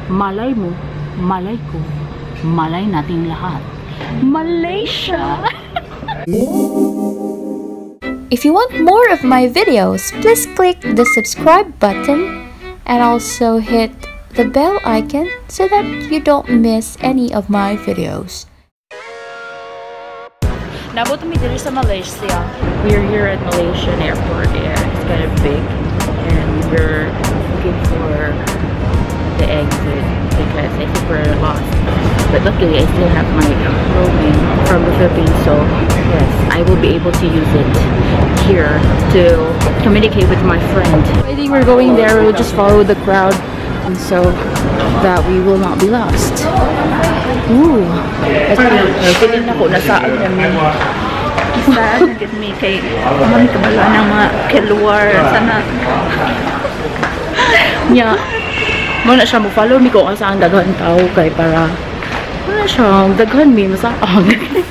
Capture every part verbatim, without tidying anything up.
malay mo, malay ko, malay nating lahat. Malaysia! If you want more of my videos, please click the subscribe button and also hit the bell icon so that you don't miss any of my videos. Nabot mi diri sa Malaysia. We're here at Malaysian airport. Yeah, it's kind of big, and we're looking for the exit because I think we're lost. But luckily, I still have my roaming from the Philippines, so yes, I will be able to use it here to communicate with my friend. I think we're going there. We'll just follow the crowd, and so that we will not be lost. Ooh, feeling na ko nasaan namin. Nasaan na mi kay mga kabala ng mga keluar sana. Nya, mo na siya mo follow mi ko kung saan daghan tao kay para wala siya daghan mi masaang.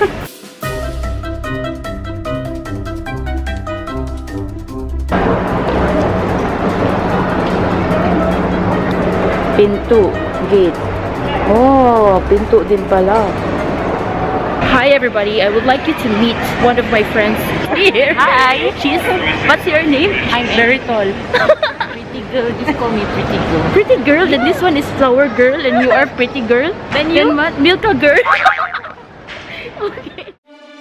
Pinto, gate. Oh, pinto din pala. Hi everybody, I would like you to meet one of my friends here. Hi. She's, what's your name? I'm very tall. Pretty girl, just call me pretty girl. Pretty girl, yeah. And this one is flower girl and you are pretty girl. Then you? Then what? Milka girl. Okay.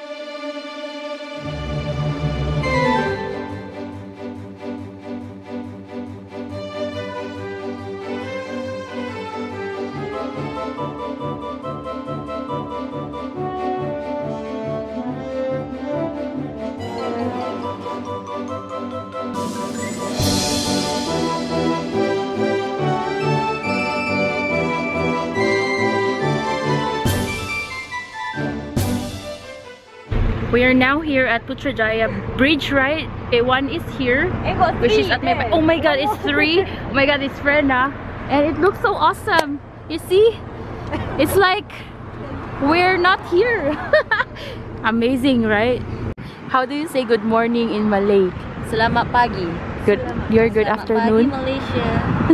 We are now here at Putrajaya Bridge, right? Okay, one is here, which is at my back. Oh my god, it's three! Oh my god, it's Frena. And it looks so awesome. You see? It's like we're not here. Amazing, right? How do you say good morning in Malay? Selamat pagi. Good. You're good Selamat afternoon. Pagi, Malaysia.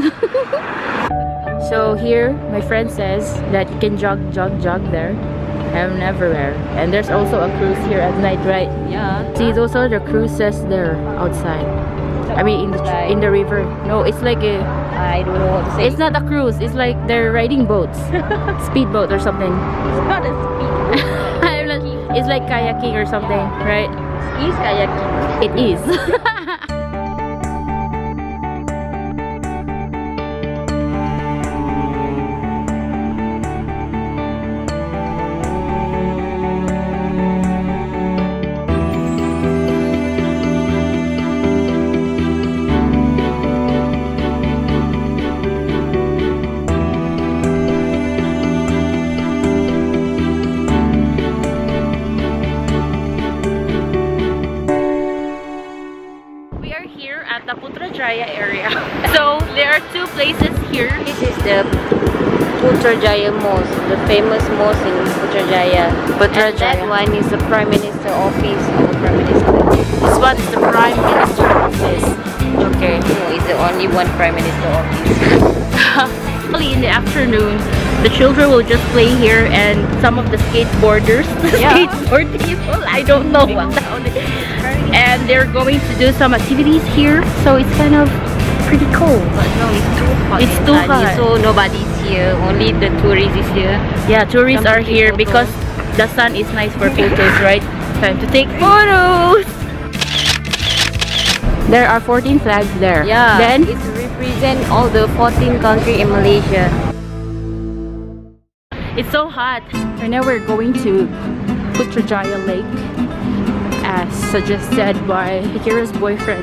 So here, my friend says that you can jog, jog, jog there. I'm everywhere. And there's also a cruise here at night, right? Yeah. See, those are the cruises there outside. I mean, in the in the river. No, it's like a. I don't know what to say. It's not a cruise. It's like they're riding boats, speedboat or something. It's not a speed. It's like kayaking or something, right? It is kayaking. It is. The Putrajaya area. So there are two places here. This is the Putrajaya Mosque, the famous mosque in Putrajaya. Putrajaya. And that one is the Prime Minister office. Our Prime Minister. This one is the Prime Minister office. Okay. No, it's the only one Prime Minister office. Actually, in the afternoon, the children will just play here, and some of the skateboarders, the Yeah. skateboard people, I don't know what the hell they, and they're going to do some activities here, so it's kind of pretty cool. But no, it's too hot. It's too sunny, hot. so nobody's here. Only the tourists is here. Yeah, tourists Come are to take here photos. because the sun is nice for photos, right? Time to take photos. There are fourteen flags there. Yeah. Then it represents all the fourteen countries in Malaysia. it's so hot. Right now we're going to Putrajaya Lake, as suggested by Akira's boyfriend.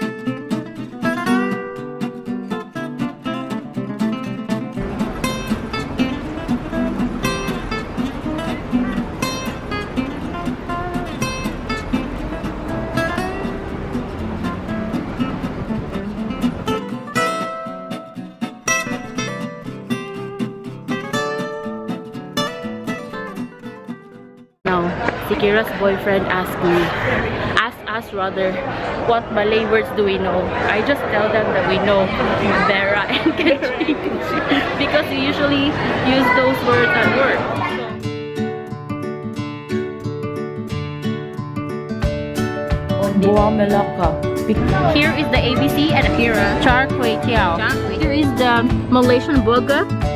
Now, Akira's boyfriend asked me, asked ask rather what Malay words do we know. I just tell them that we know Vera and Kaching because we usually use those words at work. Buah Melaka. Here is the A B C and here Char Kway Teow. Here is the Malaysian burger.